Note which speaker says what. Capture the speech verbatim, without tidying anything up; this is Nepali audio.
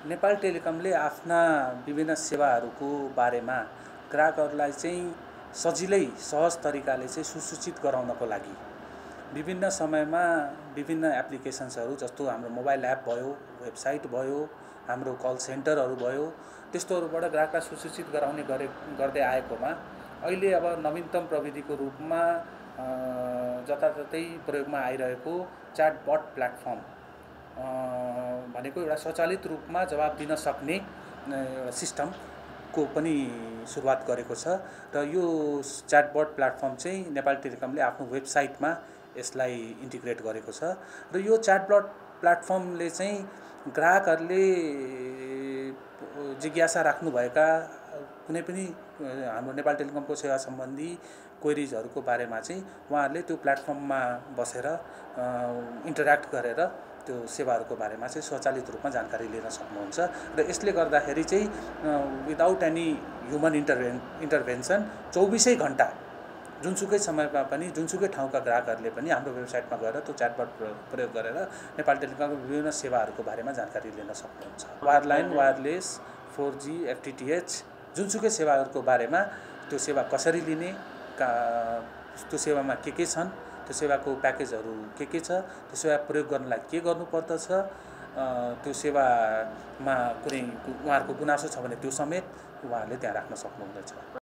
Speaker 1: नेपाल टेलिकमले आफ्ना विभिन्न सेवाहरूको बारेमा ग्राहकहरूलाई चाहिँ सजिलै सहज तरिकाले चाहिँ सुसूचित गराउनको लागि विभिन्न समयमा विभिन्न एप्लिकेसन्सहरू जस्तो हाम्रो मोबाइल एप भयो, वेबसाइट भयो, हाम्रो कल सेन्टरहरू भयो, त्यस्तोहरूबाट ग्राहकलाई सुसूचित गराउने गरे गर्दै आएकोमा अहिले अब नवीनतम प्रविधिको रूपमा जताततै प्रयोगमा आइरहेको च्याटबट प्लेटफर्म भनेको एउटा स्वचालित रूपमा जवाब दिन सक्ने एउटा सिस्टमको पनि सुरुवात गरेको छ र यो च्याटबट प्लेटफर्म चाहिँ नेपाल टेलिकमले आफ्नो वेबसाइटमा यसलाई इन्टिग्रेट गरेको छ र यो च्याटबट प्लेटफर्मले चाहिँ ग्राहकहरूले जिज्ञासा राख्नुभएका कुनै पनि हाम्रो नेपाल टेलिकमको सेवा सम्बन्धी क्वेरिजहरूको बारेमा चाहिँ उहाँहरूले त्यो प्लेटफर्ममा बसेर इन्टरेक्ट गरेर त्यो सेवाहरूको बारेमा चाहिँ स्वचालित रूपमा जानकारी लिन सक्नुहुन्छ र यसले गर्दाखेरि चाहिँ without any human intervene intervention चौबिसै घन्टा जुनसुकै समयमा पनि जुनसुकै ठाउँका ग्राहकहरूले पनि हाम्रो वेबसाइटमा गएर त्यो च्याटबट प्रयोग गरेर नेपाल टेलिकमको विभिन्न सेवाहरूको बारेमा जानकारी लिन सक्नुहुन्छ। Wireline, wireless, four G, FTTH जुनसुकै सेवाहरूको बारेमा त्यो सेवा कसरी लिने, का त्यो सेवामा के के छन्, त्यो सेवाको प्याकेजहरू के के छ, त्यो सेवा प्रयोग गर्नलाई के गर्नुपर्दछ, त्यो सेवामा कुनै उहाँहरूको गुनासो छ भने त्यो समेत उहाँहरूले त्यहाँ राख्न सक्नुहुनेछ।